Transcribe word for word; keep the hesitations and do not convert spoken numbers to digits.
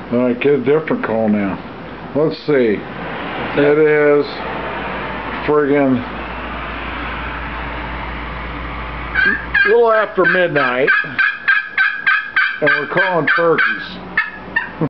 Alright, get a different call now. Let's see. It is friggin' a little after midnight, and we're calling turkeys.